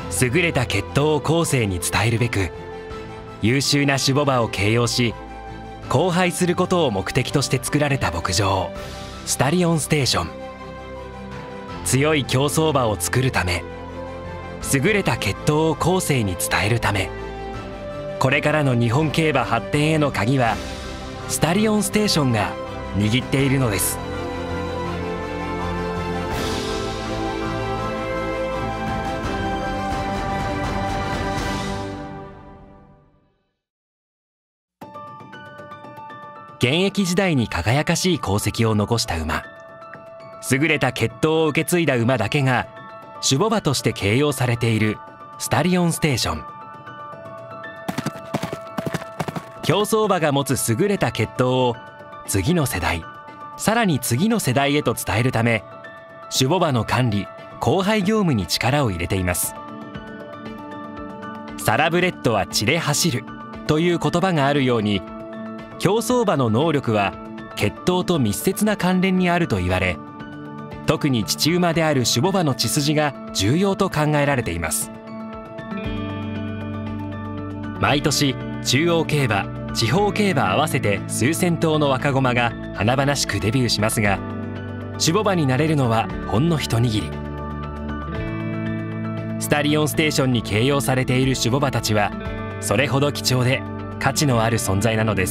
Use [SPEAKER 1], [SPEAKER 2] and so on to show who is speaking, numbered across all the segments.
[SPEAKER 1] 優れた血統を後世に伝えるべく優秀な種牡馬を掲揚し交配することを目的として作られた牧場スタリオンステーション。強い競走馬を作るため、優れた血統を後世に伝えるため、これからの日本競馬発展への鍵はスタリオンステーションが握っているのです。現役時代に輝かしい功績を残した馬、優れた血統を受け継いだ馬だけが種牡馬として掲揚されているスタリオンステーション。競走馬が持つ優れた血統を次の世代、さらに次の世代へと伝えるため、種牡馬の管理・交配業務に力を入れています。サラブレッドは血で走るという言葉があるように、競走馬の能力は血統と密接な関連にあると言われ、特に父馬である種牡馬の血筋が重要と考えられています。毎年中央競馬、地方競馬合わせて数千頭の若駒が華々しくデビューしますが、種牡馬になれるのはほんの一握り。スタリオンステーションに掲揚されている種牡馬たちはそれほど貴重で価値のある存在なのです。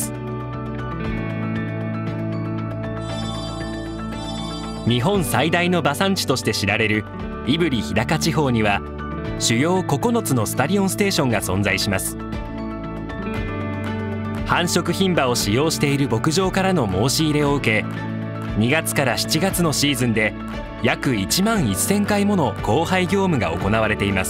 [SPEAKER 1] 日本最大の馬産地として知られる胆振日高地方には主要9つのスタリオンステーションが存在します。繁殖牝馬を使用している牧場からの申し入れを受け、2月から7月のシーズンで約1万1000回もの交配業務が行われています。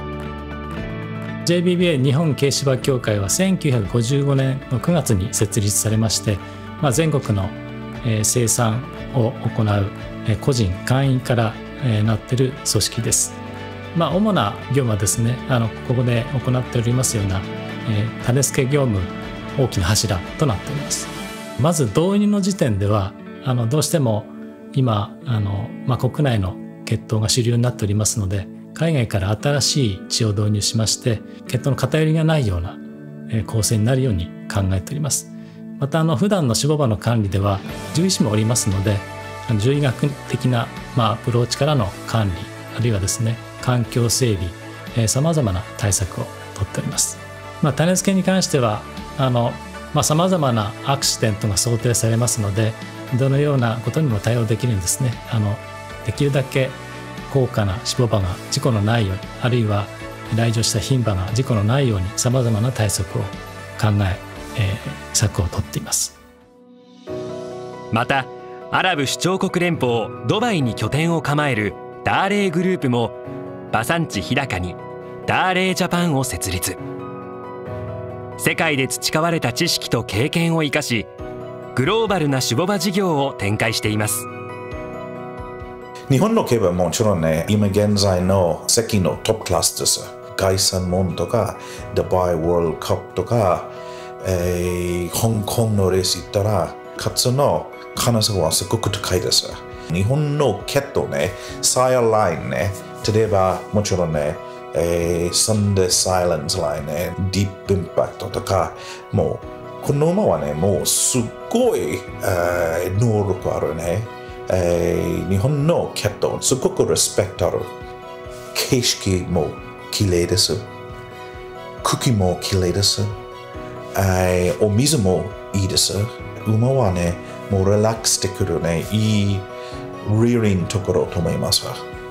[SPEAKER 2] JBBA 日本軽種馬協会は1955年の9月に設立されまして、全国の生産を行う個人会員からなっている組織です。主な業務はですね、ここで行っておりますような種付け業務、大きな柱となっております。まず導入の時点ではどうしても今国内の血統が主流になっておりますので、海外から新しい血を導入しまして、血統の偏りがないような構成になるように考えております。また普段の種牡馬の管理では獣医師もおりますので、獣医学的なアプローチからの管理、あるいはですね環境整備、さまざまな対策をとっております。種付けに関してはさまざまなアクシデントが想定されますので、どのようなことにも対応できるんですね。できるだけ高価な種牡馬が事故のないように、あるいは来場した牝馬が事故のないようにさまざまな対策を考え策を取っています。
[SPEAKER 1] またアラブ首長国連邦ドバイに拠点を構えるダーレーグループも馬産地日高にダーレージャパンを設立。世界で培われた知識と経験を生かし、グローバルな種牡馬事業を展開しています。
[SPEAKER 3] 日本の競馬はもちろんね、今現在の世界のトップクラスです。凱旋門とかドバイワールドカップとか香港のレース行ったら勝つの可能性はすごく高いです。日本の血統ね、サイアラインね、例えばもちろんね、サンデーサイレンスラインね、ディープインパクトとか、もうこの馬はね、もうすごい能力あるね。日本の血統すごくリスペクトある。景色も綺麗です。茎も綺麗です。お水もいいです。馬はね、もうリラックスできるね、いいリーリングところと思います。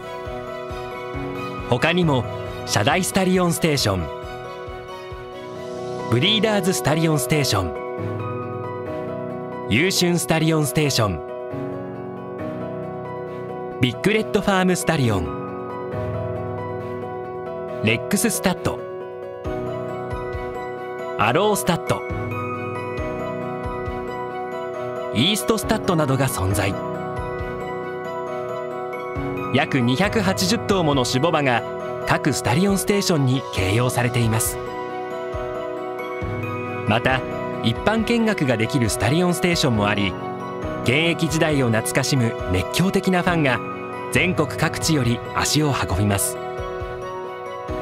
[SPEAKER 1] 他にも社大スタリオンステーション、ブリーダーズスタリオンステーション、優春スタリオンステーション、ビッグレッドファームスタリオン、レックススタッド、アロースタッド、イーストスタッドなどが存在。約280頭もの種牡馬が各スタリオンステーションに掲揚されています。また一般見学ができるスタリオンステーションもあり、現役時代を懐かしむ熱狂的なファンが全国各地より足を運びます。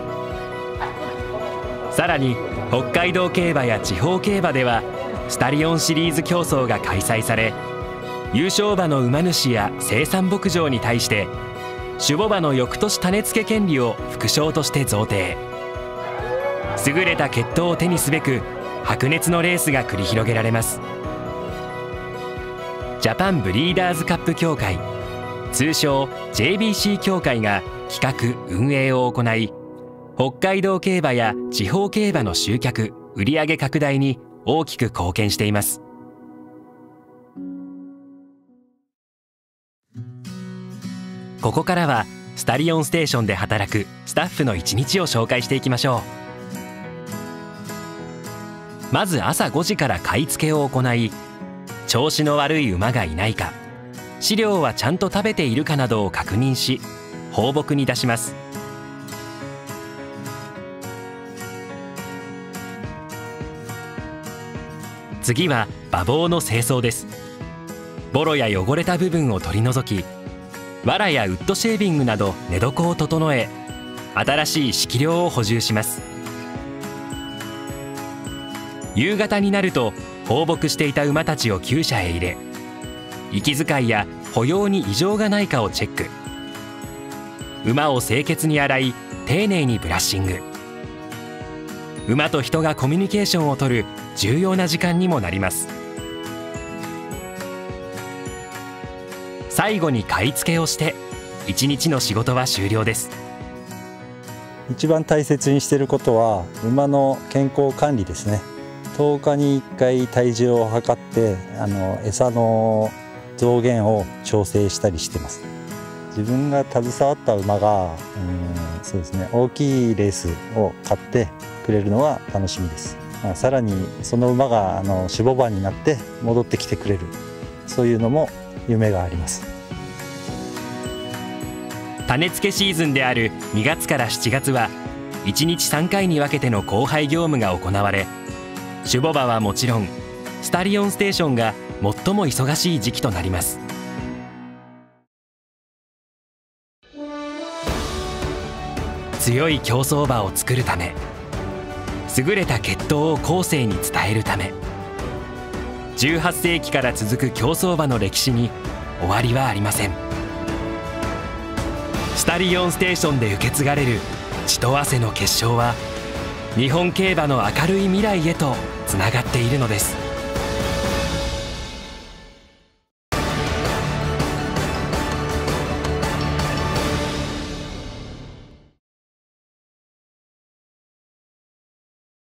[SPEAKER 1] さらに北海道競馬や地方競馬ではスタリオンシリーズ競争が開催され、優勝馬の馬主や生産牧場に対して種牡馬の翌年種付け権利を副賞として贈呈。優れた血統を手にすべく白熱のレースが繰り広げられます。ジャパンブリーダーズカップ協会、通称 JBC 協会が企画運営を行い、北海道競馬や地方競馬の集客・売上拡大に大きく貢献しています。ここからはスタリオンステーションで働くスタッフの一日を紹介していきましょう。まず朝5時から買い付けを行い、調子の悪い馬がいないか、飼料はちゃんと食べているかなどを確認し、放牧に出します。次は馬房の清掃です。ボロや汚れた部分を取り除き、藁やウッドシェービングなど寝床を整え、新しい敷料を補充します。夕方になると放牧していた馬たちを厩舎へ入れ、息遣いや歩様に異常がないかをチェック。馬を清潔に洗い、丁寧にブラッシング。馬と人がコミュニケーションをとる重要な時間にもなります。最後に買い付けをして一日の仕事は終了です。
[SPEAKER 4] 一番大切にしていることは馬の健康管理ですね。10日に1回体重を測って餌の増減を調整したりしてます。自分が携わった馬がそうですね、大きいレースを勝ってくれるのは楽しみです。さらにその馬が種牡馬になって戻ってきてくれる、そういうのも夢があります。
[SPEAKER 1] 種付けシーズンである2月から7月は1日3回に分けての交配業務が行われ、種牡馬はもちろんスタリオンステーションが最も忙しい時期となります。強い競走馬を作るため、優れた血統を後世に伝えるため、18世紀から続く競走馬の歴史に終わりはありません。スタリオンステーションで受け継がれる血と汗の結晶は、日本競馬の明るい未来へとつながっているのです。